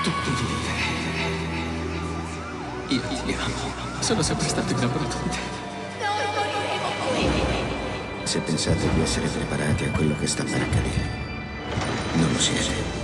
Tu devi vivere. Io ti amo. Sono sempre stato innamorato di te. Noi moriremo qui. Se pensate di essere preparati a quello che sta per accadere, non lo siete.